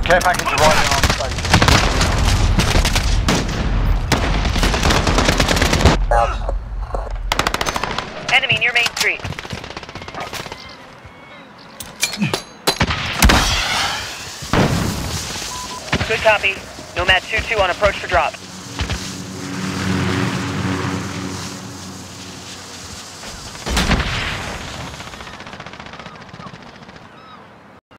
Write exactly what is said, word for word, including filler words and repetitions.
Care package arriving on station. Enemy near Main Street. Good copy. Nomad two two on approach for drop.